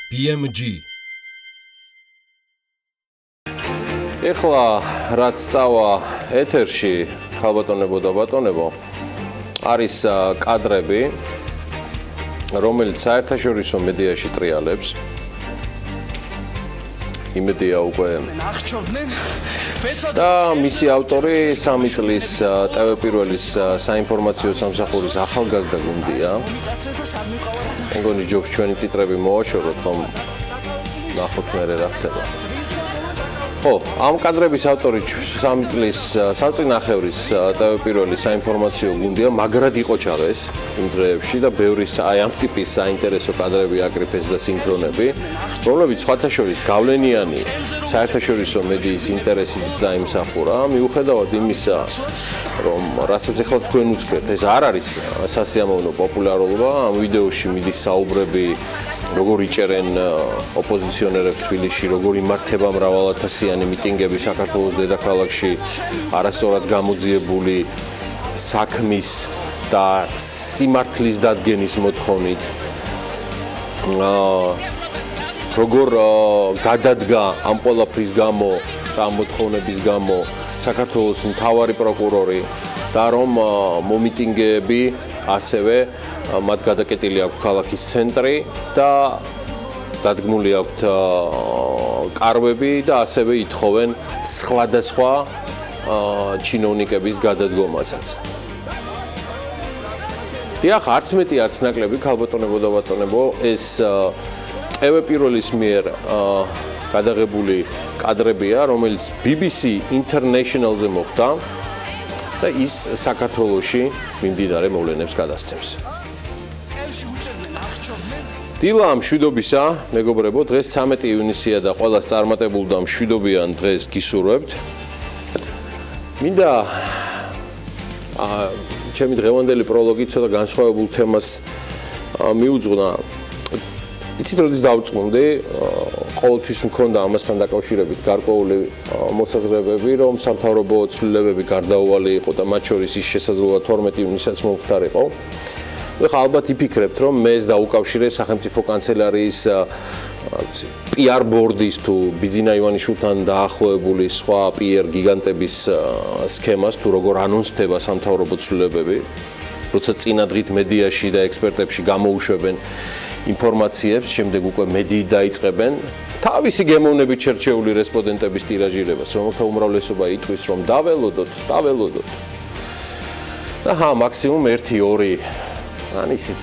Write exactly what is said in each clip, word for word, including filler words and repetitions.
B M G ეხლა რაც წავა ეთერში, ქალბატონებო და ბატონებო, არის კადრები, რომელიც საერთაშორისო მედიაში ტრიალებს. იმედია უკვე და მისი ავტორი სამი წლის ტევ პირველის საინფორმაციო სამსახურის ახალგაზრდა გუნდია. მეგონი ჯობს ჩვენი ტიტრები მოვაშოროთ, რომ ნახოთ მერე რა ხდება. ხო, ამ კადრების ავტორი სამი წლის სამწინახევრის ტევ პირველი საინფორმაციო გუნდია, მაგრად იყო ჩავეს იმ დღეებში და ბევრი აი ამ ტიპის საინტერესო კადრები აკრიფეს და სინქრონები, რომლებიც სხვათა შორის გავლენიანი საერთაშორისო მედიის ინტერესიც დაიმსახურა, მიუხედავად იმისა, რომ რასაც ახლა თქვენ უძღვერთ, ეს არ არის სასიამოვნო პოპულარობა, ამ ვიდეოში მიდის საუბრები როგორ იჭერენ ოპოზიციონერებს თბილისში, როგორ იმართება მრავალათასიანი მიტინგები საქართველოს დედაქალაქში, არასწორად გამოძიებული საქმის და სიმართლის დადგენის მოთხოვნით. როგორ გადადგა ამ ყველაფრის გამო და ამ მოთხოვნების გამო საქართველოს მთავარი პროკურორი და რომ მომიტინგეები ასევე მათ გადაკეტილი აქვს ქალაქის ცენტრი და დადგმული აქვთ კარვები და ასევე ითხოვენ სხვადასხვა ჩინოვნიკების გადადგომასაც. დიახ, არც მეტი არც ნაკლები, ქალბატონებო და ბატონებო, ეს ტევ პირველის მიერ გადაღებული კადრებია, რომელიც B B C International-ზე მოხდა და ის საქართველოში მიმდინარე მოვლენებს გადასცემს. დილა მშვიდობისა, მეგობრებო, დღეს ცამეტი ივნისია და ყველას წარმატებულ და მშვიდობიან დღეს გისურვებთ. მინდა ჩემი დღევანდელი პროლოგი ცოტა განსხვავებულ თემას მიუძღვნა. იცით, როდის დავწუნდი, ყოველთვის მქონდა ამასთან დაკავშირებით გარკვეული მოსაზრებები, რომ სამთავრობო ცვლილებები გარდაუვალი იყო და მათ შორის ის შესაძლოა თორმეტი ივნისაც მომხდარიყო. ეხლა ალბათ იფიქრებთ, რომ მე ეს დაუკავშირე სახელმწიფო კანცელარიის პი არ ბორდის თუ ბიძინა ივანიშვილთან დაახლოებული სხვა პი არ გიგანტების სქემას, თუ როგორ ანონსდება სამთავრობო ცვლილებები, როცა წინა დღით მედიაში და ექსპერტებში გამოუშვებენ ინფორმაციებს, შემდეგ უკვე მედიით დაიწყებენ თავისი გემოვნებით შერჩეული რესპონდენტების ტირაჟირებას, რომელთა უმრავლესობა იტყვის, რომ დაველოდოთ, დაველოდოთ. და ჰა, მაქსიმუმ ერთი ორი ან ისიც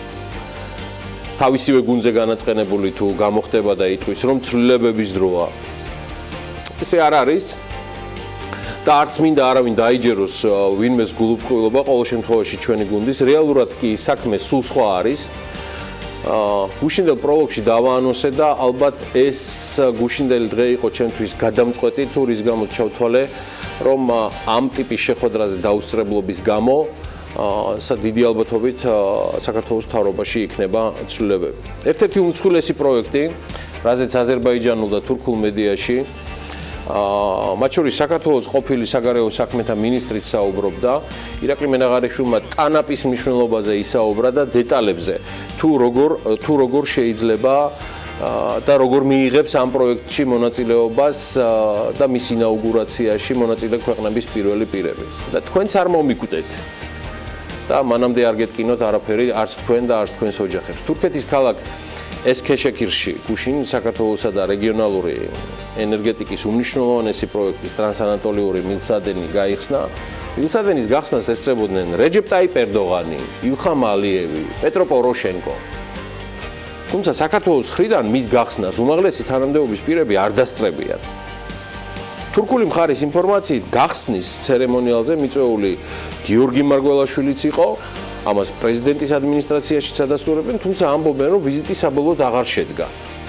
თავისივე გუნდზე განაწყენებული თუ გამოხდება და იტყვის, რომ ცვლილებების დროა. ესე არ არის და არც მინდა არავინ დაიჯეროს ვინმეს გულუბრყვილობა, ყოველ შემთხვევაში ჩვენი გუნდის, რეალურად კი საქმე სულ სხვა არის. გუშინდელ პროლოგში დავაანონსე და ალბათ ეს გუშინდელი დღე იყო ჩემთვის გადამწყვეტი, თუ რის გამოც ჩავთვალე, რომ ამ ტიპის შეხვედრაზე დაუსწრებლობის გამო დიდი ალბათობით საქართველოს მთავრობაში იქნება ცვლილებები. ერთ-ერთი უმსხვილესი პროექტი, რაზეც აზერბაიჯანულ და თურქულ მედიაში, მათ შორის საქართველოს ყოფილი საგარეო საქმეთა მინისტრიც საუბრობდა, ირაკლი მენაღარიშვილმა ტანაპის მნიშვნელობაზე ისაუბრა და დეტალებზე, თუ როგორ თუ როგორ შეიძლება და როგორ მიიღებს ამ პროექტში მონაწილეობას და მის ინაუგურაციაში მონაწილე ქვეყნების პირველი პირები. და თქვენც არ მომიკვდეთ. და მანამდე არ გეტკინოთ არაფერი, არც თქვენ და არც თქვენს ოჯახებს. თურქეთის ქალაქ ესქეშექირში, გუშინ საქართველოსა და რეგიონალური ენერგეტიკის უმნიშვნელოვანესი პროექტის ტრანსანატოლიური მილსადენი გაიხსნა. მილსადენის გახსნას ესწრებოდნენ რეჯეპ ტაიპ ერდოღანი, ილხამ ალიევი, პეტრო პოროშენკო. თუმცა საქართველოს მხრიდან მის გახსნას უმაღლესი თანამდებობის პირები არ დასწრებიან. თურქული მხარის ინფორმაციით გახსნის ცერემონიალზე მიწვეული გიორგი მარგველაშვილიც იყო, ამას პრეზიდენტის ადმინისტრაციაშიც ადასტურებენ, თუმცა ამბობენ, რომ ვიზიტი საბოლოოდ აღარ შედგა.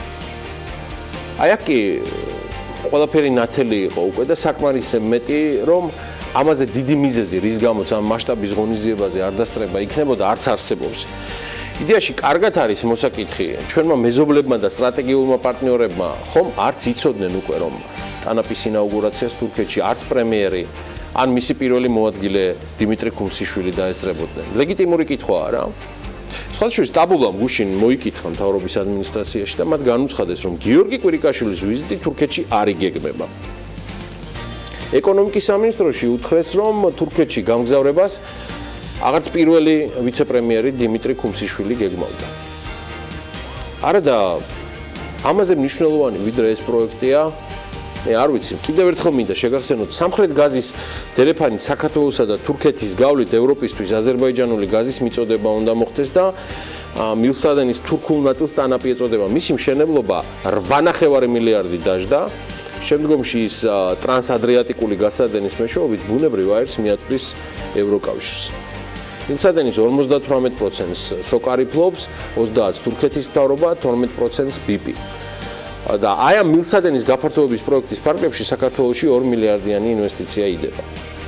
აი აქ კი ყველაფერი ნათელი იყო უკვე და საკმარისზე მეტი, რომ ამაზე დიდი მიზეზი, რის გამოც ამ მასშტაბის ღონისძიებაზე არ დასწრება იქნებოდა, არც არსებობს. იდეაში კარგად არის მოსაკითხი, ჩვენმა მეზობლებმა და სტრატეგიულმა პარტნიორებმა ხომ არც იცოდნენ უკვე, რომ ტანაპის ინაუგურაციას თურქეთში არც პრემიერი ან მისი პირველი მოადგილე დიმიტრი ქუმსიშვილი დაესწრებოდნენ. ლეგიტიმური კითხვაა რა. სხვა შორის სტაბულამ გუშინ მოიკითხა მთავრობის ადმინისტრაციაში და მათ განუცხადეს, რომ გიორგი კვირიკაშვილის ვიზიტი თურქეთში არ იგეგმება. ეკონომიკის სამინისტროში უთხრეს, რომ თურქეთში გამგზავრებას აღარც პირველი ვიცე-პრემიერი დიმიტრი ქუმსიშვილი გეგმავდა. არა და ამაზე მნიშვნელოვანი ვიდრე ეს პროექტია, მე არ ვიცი, კიდევ ერთხელ მინდა შეგახსენოთ, სამხრეთ გაზის დერეფანით საქართველოსა და თურქეთის გავლით ევროპისთვის აზერბაიჯანული გაზის მიწოდება უნდა მოხდეს და მილსადენის თურქულ ნაწილს ტანაპი ეწოდება. მისი მშენებლობა რვა ნახევარი მილიარდი დაждდა. შემდგომში ის ტრანსადრიატიკული გასადენის მეშვეობით ბუნებრივ აირს მიაწვდის ევროკავშირს. მილსადენის ორმოცდათვრამეტ პროცენტს სოკარი ფლობს, ოცდაათს თურქეთის მთავრობა, თორმეტ პროცენტს ბიპი. და აი ამ მილსადენის გაფართოების პროექტის ფარგლებში საქართველოში ორი მილიარდიანი ინვესტიცია იდება.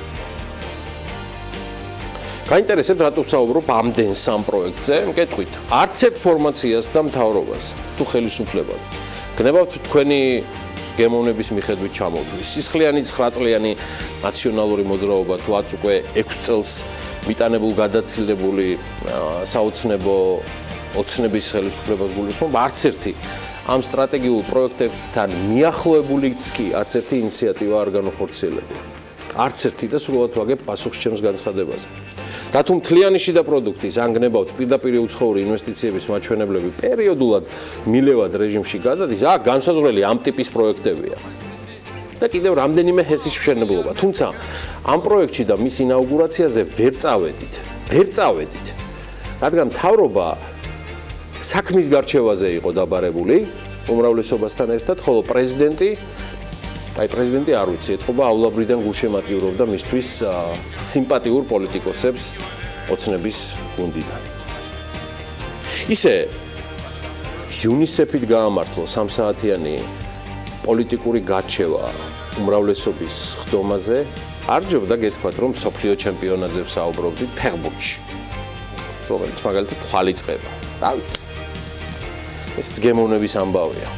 გაინტერესებთ რატო ვსაუბრობ ამდენ სამ პროექტზე? მკეთვით, არც ერთ ფორმაციას და მთავრობას თუ ხელისუფლებად გნებავთ თქვენი გემოვნების მიხედვით ჩამოვთვლის. სისხლიანი ცხრაწლიანი ნაციონალური მოძრაობა თუ ათ უკვე ექვს წელს მიტანებულ გადაცილებული საოცნებო ოცნების ხელისუფლებას გულისხმობ, არც ერთი ამ სტრატეგიულ პროექტებთან მიახლოებულიც კი არც ერთი ინიციატივა არ განახორციელებია. არც ერთი და სრულად ვაგებ პასუხს ჩემს განცხადებაზე. და თუ მთლიანი შიდა პროდუქტის ან გნებავთ პირდაპირ უცხოური ინვესტიციების მაჩვენებლები პერიოდულად მილევად რეჟიმში გადადის, აქ განსაზღვრელი ამ ტიპის პროექტებია. და კიდევ რამდენიმე ჰესის მშენებლობა. თუმცა ამ პროექტში და მის ინაუგურაციაზე ვერ წავედით. ვერ წავედით. რადგან მთავრობა საქმის გარჩევაზე იყო დაბარებული უმრავლესობასთან ერთად, ხოლო პრეზიდენტი, აი პრეზიდენტი არ ვიცი, ეთყობა აულაბრიდან გულშემატკივრობდა მისთვის სიმპათიურ პოლიტიკოსებს ოცნების გუნდიდან. ისე იუნისეფით გაამართლა სამსაათიანი პოლიტიკური გარჩევა უმრავლესობის ხდომაზე, არ ჯობდა გეთქვათ, რომ მსოფლიო ჩემპიონატზე ვსაუბრობდით ფეხბურთში, რომელიც მაგალითად ხვალ იწყება. რა ვიცი. ეს გემოვნების ამბავია.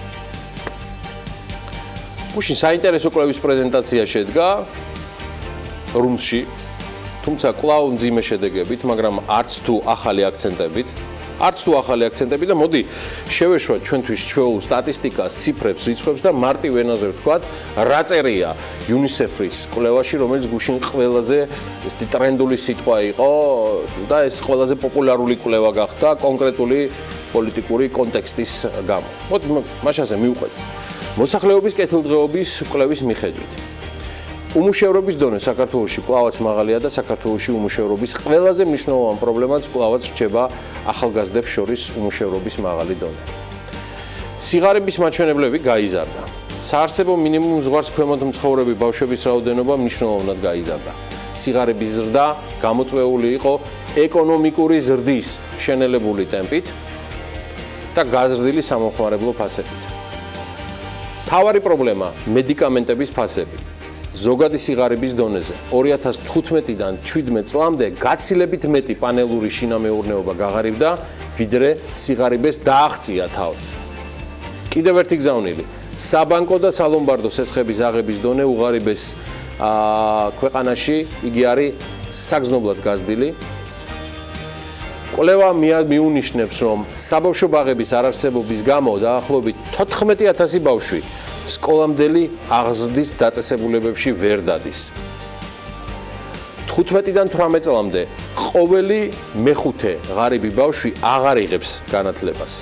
გუშინ საინტერესო კვლევის პრეზენტაცია შედგა რუმსში, თუმცა კვლავ მძიმე შედეგებით, მაგრამ არც თუ ახალი აქცენტებით, არც თუ ახალი აქცენტები და მოდი შევეშვათ ჩვენთვის ჩვეულ სტატისტიკას, ციფრებს, რიცხვებს და მარტივ ენაზე ვთქვათ, რა წერია იუნისეფის კვლევაში, რომელიც გუშინ ყველაზე ესეთი ტრენდული სიტყვა იყო და ეს ყველაზე პოპულარული კვლევა გახდა კონკრეტული პოლიტიკური კონტექსტის გამო. მოდი მაშასე მივყვეთ. მოსახლეობის კეთილდღეობის კვლევის მიხედვით. უმუშევრობის დონე საქართველოში კვლავაც მაღალია და საქართველოში უმუშევრობის ყველაზე მნიშვნელოვანი პრობლემაც კვლავაც რჩება ახალგაზრდებს შორის უმუშევრობის მაღალი დონე. სიგარების მაჩვენებლები გაიზარდა. საარსებო მინიმუმ ზღვარს ქვემოთ მცხოვრები ბავშვების რაოდენობა მნიშვნელოვნად გაიზარდა. სიგარების ზრდა გამოწვეული იყო ეკონომიკური ზრდის შენელებული ტემპით და გაზრდილი სამომხმარებლო ფასებით. მთავარი პრობლემა მედიკამენტების ფასები. ზოგადი სიგარების დონეზე ორი ათას თხუთმეტიდან შვიდმეტ წლამდე გაცილებით მეტი პანელური შინამეურნეობა გაღარიბდა, ვიდრე სიგარების დააღწია თავი. კიდევ ერთი გზავნილი. საბანკო და სალომბარდო სესხების აღების დონე უღარიბეს ქვეყანაში, იგი არის საგრძნობლად გაზრდილი. კვლევა მიუნიშნებს, რომ საბავშვო ბაღების არარსებობის გამო დაახლოებით თოთხმეტი ათასი ბავშვი სკოლამდელი აღზრდის დაწესებულებებში ვერ დადის. თხუთმეტიდან თვრამეტ წლამდე ყოველი მეხუთე ღარიბი ბავშვი აღარ იღებს განათლებას.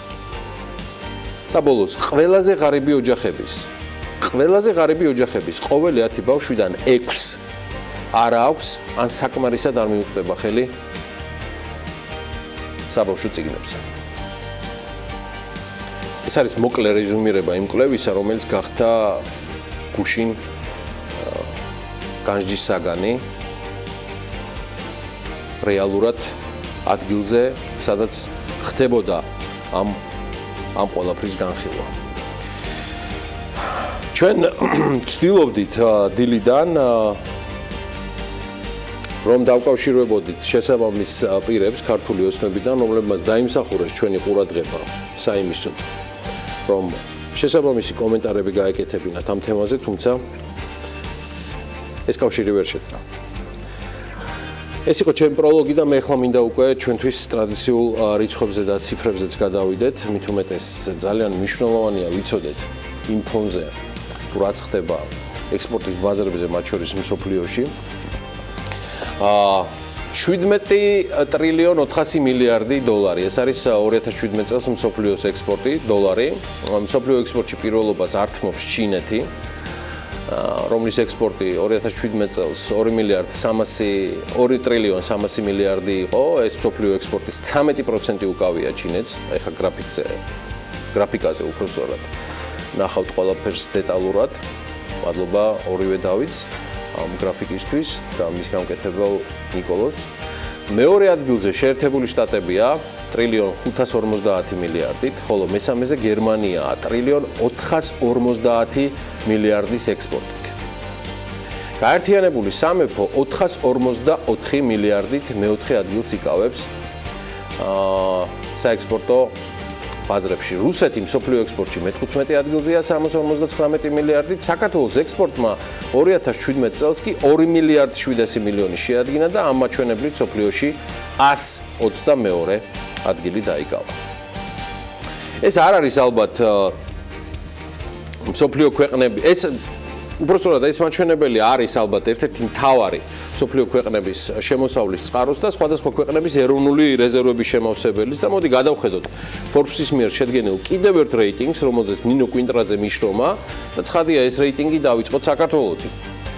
და ბოლოს, ყველაზე ღარიბი ოჯახების, ყველაზე ღარიბი ოჯახების ყოველი ათი ბავშვიდან ექვსს არ აქვს ან საკმარისად არ მიუწვდება ხელი საბავშვო წიგნებზე. ეს არის მოკლე რეზუმირება იმ კვლევისა, რომელიც გახდა გუშინ განჯის საგანი რეალურად ადგილზე, სადაც ხდებოდა ამ ამ ყველაფრის განხილვა. ჩვენ ვცდილობდით დილიდან რომ დავკავშირებოდით შესაბამის პირებს ქართული ოცნებიდან, რომლებმაც დაიმსახურეს ჩვენი ყურადღება საიმისო, რომ შესაბამისი კომენტარები გაეკეთებინათ ამ თემაზე, თუმცა ეს კავშირი ვერ შედგა. ეს იყო ჩემი პროლოგი და მე ახლა მინდა უკვე ჩვენთვის ტრადიციულ რიცხვებზე და ციფრებზეც გადავიდეთ. მით უმეტეს ძალიან მნიშვნელოვანია ვიცოდეთ იმ ფონზე, თუ რაც ხდება ექსპორტის ბაზრებზე, მათ შორის მსოფლიოში. აა შვიდმეტი ტრილიონ ოთხასი მილიარდი დოლარი. ეს არის ორი ათას შვიდმეტ წელს მსოფლიოს ექსპორტი დოლარი. მსოფლიო ექსპორტში პირველობას ართმობს ჩინეთი. რომლის ექსპორტი ორი ათას შვიდმეტ წელს ორი მილიარდი სამასი ორი ტრილიონ სამასი მილიარდი იყო. ეს მსოფლიო ექსპორტის ცამეტი პროცენტი უკავია ჩინეთს. ეხლა გრაფიკზე გრაფიკაზე უფრო სწორად ნახავთ ყველაფერს დეტალურად. მადლობა ორივე დავიდს ამ გრაფიკისთვის და მის გამკეთებელ ნიკოლოს. მეორე ადგილზე შეერთებული შტატებია ტრილიონ ხუთას ორმოცდაათი მილიარდით, ხოლო მესამეზე გერმანიაა ტრილიონ ოთხას ორმოცდაათი მილიარდის ექსპორტით. გაერთიანებული სამეფო ოთხას ორმოცდაოთხი მილიარდით მეოთხე ადგილს იკავებს აა საექსპორტო ბაზრებში. რუსეთი მსოფლიო ექსპორტში მეთერთმეტე ადგილზეა სამას ორმოცდაცხრამეტი მილიარდით. საქართველოს ექსპორტმა ორი ათას შვიდმეტ წელს კი ორი მილიარდი შვიდასი მილიონი შეადგინა და ამ მაჩვენებლით მსოფლიოში ას ოცდამეორე ადგილი დაიკავა. ეს არ არის ალბათ მსოფლიო ქვეყნები, ეს უბრალოდ ეს მაჩვენებელი არის ალბათ ერთ-ერთი მთავარი მსოფლიო ქვეყნების შემოსავლის წყაროს და სხვადასხვა ქვეყნების ეროვნული რეზერვების შემავსებელის და მოდი გადავხედოთ Forbes-ის მიერ შედგენილ კიდევ ერთ რეიტინგს, რომელზეც ნინო კვინტრაძე მიშრომა და ცხადია ეს რეიტინგი დავიწყოთ საქართველოში.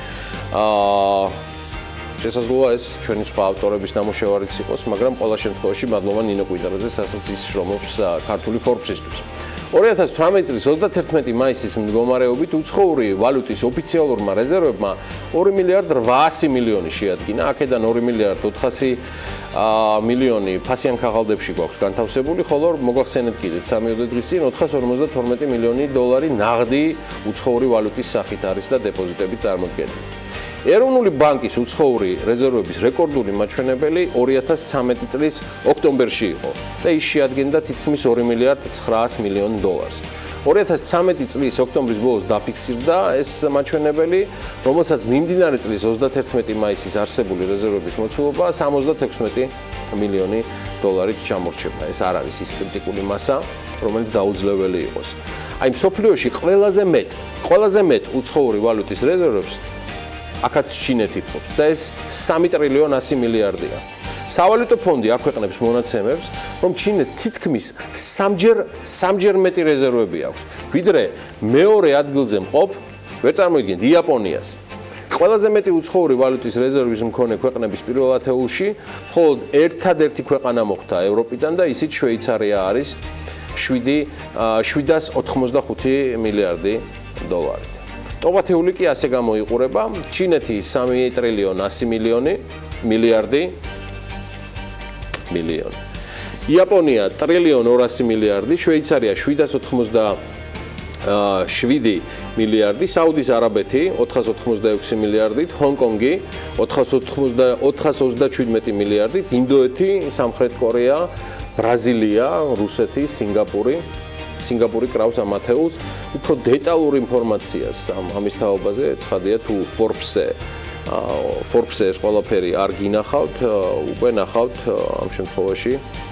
აა შესაძლოა ეს ჩვენი სხვა ავტორების ნამუშევარიც იყოს, მაგრამ ყველა შემთხვევაში მადლობა ნინო კვინტრაძეს, რასაც ის შრომობს ქართული Forbes-ისთვის. ორი ათას თვრამეტი წლის ოცდათერთმეტი მაისის მდგომარეობით უცხოური ვალუტის ოფიციალურმა რეზერვებმა ორი მილიარდი რვაასი მილიონი შეადგინა. აქედან ორი მილიარდი ოთხასი მილიონი ფასიან ქაღალდებში გვაქვს განთავსებული, ხოლო მოგახსენეთ კიდეც სამიოდე დღის წინ ოთხას ორმოცდათორმეტი მილიონი დოლარი ნაღდი უცხოური ვალუტის სახით არის და დეპოზიტები წარმოდგენილი. ეროვნული ბანკის უცხოური რეზერვების რეკორდული მაჩვენებელი ორი ათას ცხრამეტი წლის ოქტომბერში იყო და ის შეადგენდა თითქმის ორი მილიარდი ცხრაასი მილიონი დოლარს. ორი ათას ცხრამეტი წლის ოქტომბრის ბოლოს დაფიქსირდა ეს მაჩვენებელი, რომელსაც მიმდინარე წლის ოცდათერთმეტი მაისის არსებული რეზერვების მოცულობა სამოცდათექვსმეტი მილიონი დოლარით ჩამორჩება. ეს არ არის ის კრიტიკული მასა, რომელიც დაუძლეველი იყოს. აი მსოფლიოში ყველაზე მეტ, ყველაზე მეტ უცხოური ვალუტის რეზერვებს აქაც ჩინეთი ფლობს და ეს სამი ტრილიონ ასი მილიარდია. სავალუტო ფონდი აქვეყნებს მონაცემებს, რომ ჩინეთს თითქმის სამჯერ სამჯერ მეტი რეზერვები აქვს, ვიდრე მეორე ადგილზე მყოფ, ვერ წარმოიდგინეთ, იაპონიას. ყველაზე მეტი უცხოური ვალუტის რეზერვის მქონე ქვეყნების პირველ ათეულში, მხოლოდ ერთადერთი ქვეყანა მოხვდა ევროპიდან და ისიც შვეიცარია არის შვიდას ოთხმოცდახუთი მილიარდი დოლარით. ტოვათეული კი ასე გამოიყურება, ჩინეთი სამი ტრილიონ ასი მილიონი მილიარდი მილიონი. იაპონია ტრილიონ ორასი მილიარდი, შვეიცარია შვიდას ოცდაშვიდი მილიარდი, საუდის არაბეთი ოთხას ოცდაექვსი მილიარდით, ჰონკონგი ოთხას ოცდაშვიდმეტი მილიარდით, ინდოეთი, სამხრეთ კორეა, ბრაზილია, რუსეთი, სინგაპური სინგაპური კრავს ამ ათეულს. უფრო დეტალურ ინფორმაციას ამის თაობაზე ცხადია თუ Forbes-ზე Forbes-ზე ეს ყველაფერი არ გინახავთ, უკვე ნახავთ ამ შემთხვევაში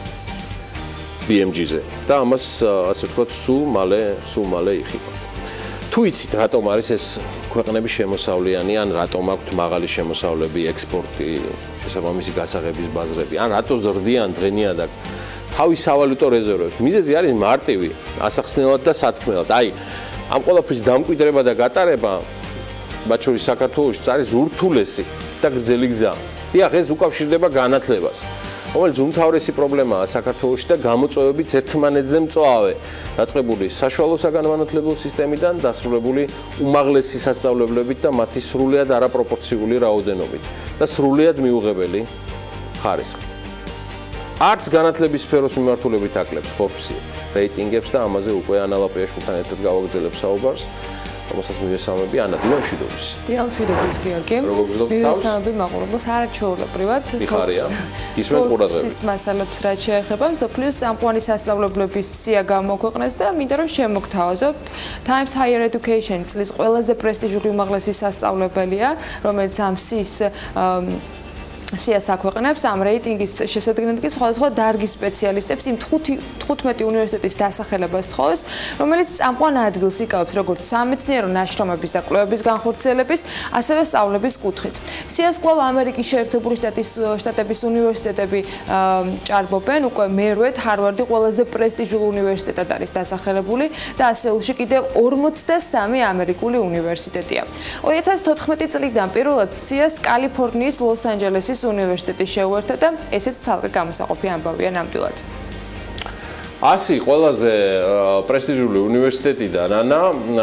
B M G-ზე და ამას ასე ვთქვათ სულ მალე სულ მალე იხილავთ. თუ იცით რატომ არის ეს ქვეყნების შემოსავლიანი, ან რატომ აქვთ მაღალი შემოსავლები, ექსპორტი, შესაბამისი გასაღების ბაზრები, ან რატო ზრდიან დღენიადაკ თავის სავალუტო რეზერვებს. მიზეზი არის მარტივი, ასახსნელად და სათქმელად. აი, ამ ყველაფრის დამკვიდრება და გატარება მათ შორის საქართველოში არის ურთულესი და გრძელი გზა. დიახ, ეს უკავშირდება განათლებას, რომელიც უმთავრესი პრობლემაა საქართველოში და გამოწვევებით ერთმანეთზე მწვავე, დაწყებული საშუალო საგანმანათლებლო სისტემიდან დასრულებული უმაღლესი სასწავლებლებით და მათი სრულიად არაპროპორციული რაოდენობით და სრულიად მიუღებელი ხარისხით. არც განათლების სფეროს მიმართულებით აკლებს Forbes-ი რეიტინგებს და ამაზე უკვე ანა ლაპიაშვილთან ერთად გავაგრძელებ საუბარს, რომელსაც მივესალმები ანა დილამშვიდობის. დილამშვიდობის გიორგი. მივესალმები მაყურებელს არაჩვეულებრივად. მიხარია. ისმენ ყურადღებას. ის მასალებს რაც შეეხება მსოფლიოს წამყვანი სასწავლებლების სია გამოქვეყნეს და მინდა რომ შემოგთავაზობთ. Times Higher Education წლის ყველაზე პრესტიჟული უმაღლესი სასწავლებელია, რომელიც ამ სიის სიას აქვეყნებს ამ რეიტინგის შესადგენად კი სხვადასხვა დარგის სპეციალისტებს იმ თხუთმეტი უნივერსიტეტის დასახელებას თხოვეს, რომელიც წამყვან ადგილს იკავებს როგორც სამეცნიერო ნაშრომების და კვლევების განხორციელების, ასევე სწავლების კუთხით. სიას კვლავ ამერიკის შეერთებული შტატების უნივერსიტეტები ჭარბობენ, უკვე მერვედ ჰარვარდი ყველაზე პრესტიჟულ უნივერსიტეტად არის დასახელებული და ასეულში კიდევ ორმოცდასამი ამერიკული უნივერსიტეტია. ორი ათას თოთხმეტი წლიდან პირველად სიას კალიფორნიის ლოს-ანჯელესის უნივერსიტეტი შეუერთა და ესეც ცალკე გამოსაყოფი ამბავია ნამდვილად. ასი ყველაზე პრესტიჟული უნივერსიტეტიდან ანა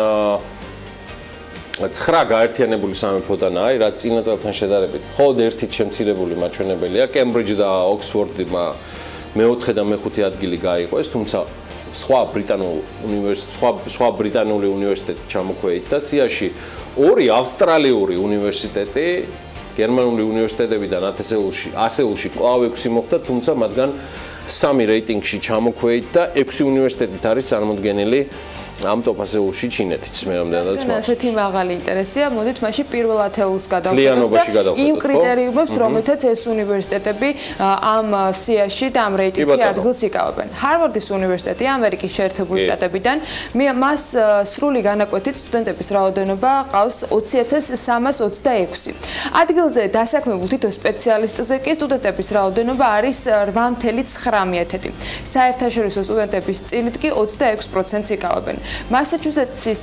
ცხრა გაერთიანებული სამეფოდანაა, რაც წინა წელთან შედარებით მხოლოდ ერთით შემცირებული მაჩვენებელია. კემბრიჯი და ოქსფორდმა მეოთხე და მეხუთე ადგილი გაიყვეს, თუმცა სხვა ბრიტანულ უნივერსიტეტ სხვა სხვა ბრიტანული უნივერსიტეტი ჩამოქვეით და სიაში ორი ავსტრალიური უნივერსიტეტი გერმანული უნივერსიტეტებიდან ათეულში ასეულში კვლავ ექვსი მოხდა, თუმცა მათგან სამი რეიტინგში ჩამოქვეით და ექვსი უნივერსიტეტით არის წარმოდგენილი ამ ტოპ ასეულში ჩინეთიც მე რამდენადაც მაგ. ასეთი მაღალი ინტერესია, მოდით მაშინ პირველ ათეულს გადავხედოთ და იმ კრიტერიუმებს, რომელთაც ეს უნივერსიტეტები ამ სიაში და ამ რეიტინგში ადგილს იკავებენ. ჰარვარდის უნივერსიტეტი ამერიკის შეერთებული შტატებიდან მას სრული განაკვეთით სტუდენტების რაოდენობა ყავს ოცი ათას სამას ოცდაექვსი. ადგილზე დასაქმებულ თითო სპეციალისტზე კი სტუდენტების რაოდენობა არის რვა ათეული ცხრამეტი. საერთაშორისო სტუდენტების წილით კი ოცდაექვსი პროცენტს იკავებენ. მასაჩუსეტსის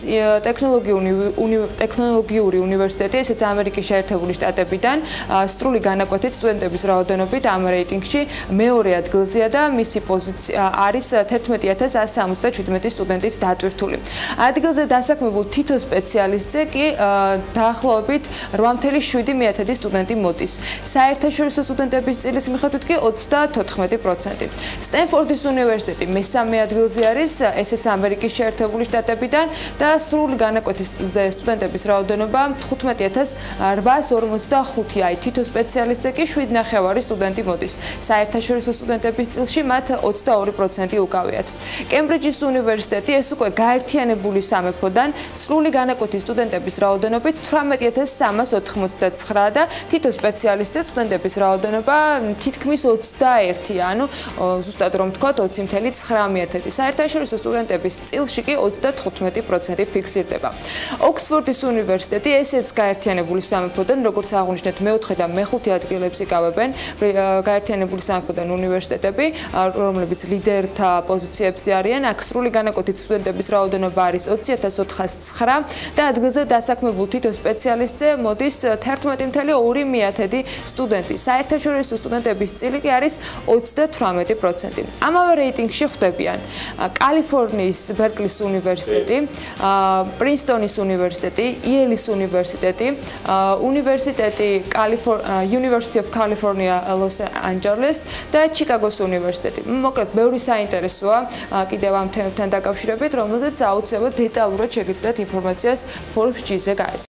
ტექნოლოგიური უნივერსიტეტი, ესეც ამერიკის შეერთებული შტატებიდან, სრული განაკვეთით სტუდენტების რაოდენობით ამ რეიტინგში მეორე ადგილზეა და მისი პოზიცია არის თერთმეტი ათას ასი სამოცდაშვიდმეტი სტუდენტით დატვირთული. ადგილზე დასაქმებულ თითო სპეციალისტზე კი დაახლოებით რვა ათეული შვიდი სტუდენტი მოდის. საერთაშორისო სტუდენტების წილის მიხედვით კი ოცდათოთხმეტი პროცენტი. სტენფორდის უნივერსიტეტი მესამე ადგილზე არის, ესეც ამერიკის შეერთებული შტატებიდან და სრული განაკვეთზე სტუდენტების რაოდენობა თხუთმეტი ათას რვაას ორმოცდახუთია, თითო სპეციალისტზე კი შვიდი ნახევარი სტუდენტი მოდის. საერთაშორისო სტუდენტების წილში მათ ოცდაორი პროცენტი უკავიათ. კემბრიჯის უნივერსიტეტი ეს უკვე გაერთიანებული სამეფოდან სრული განაკვეთის სტუდენტების რაოდენობით თვრამეტი ათას სამას ოთხმოცდაცხრა და თითო სპეციალისტზე სტუდენტების რაოდენობა თითქმის ოცდაერთია, ანუ ზუსტად რომ ვთქვათ ოცი ათეული ცხრამეტი. საერთაშორისო სტუდენტების წილში კი ოცდათხუთმეტი პროცენტი ფიქსირდება. ოქსფორდის უნივერსიტეტი ესეც გაერთიანებული სამეფოდან, როგორც აღნიშნეთ, მეოთხე და მეხუთე ადგილებს იკავებენ გაერთიანებული სამეფოდან უნივერსიტეტები, რომლებიც ლიდერთა პოზიციებზე არიან. აქ სრული განაკვეთით სტუდენტების რაოდენობა არის ოცი ათას ოთხას ცხრა და ადგილზე დასაქმებულ თითო სპეციალისტზე მოდის თერთმეტი ათეული ორი სტუდენტი. საერთაშორისო სტუდენტების წილი კი არის ოცდათვრამეტი პროცენტი. ამავე რეიტინგში ხვდებიან კალიფორნიის ბერკლის უნივერსიტეტი, პრინსტონის უნივერსიტეტი, იელის უნივერსიტეტი, უნივერსიტეტი University of California Los Angeles და ჩიკაგოს უნივერსიტეტი. მოკლედ, ბევრი საინტერესოა კიდევ ამ თემებთან დაკავშირებით, რომელზეც აუცილებლად დეტალურად შეგიძლიათ ინფორმაციას Forbes-ზე გაეცნოთ.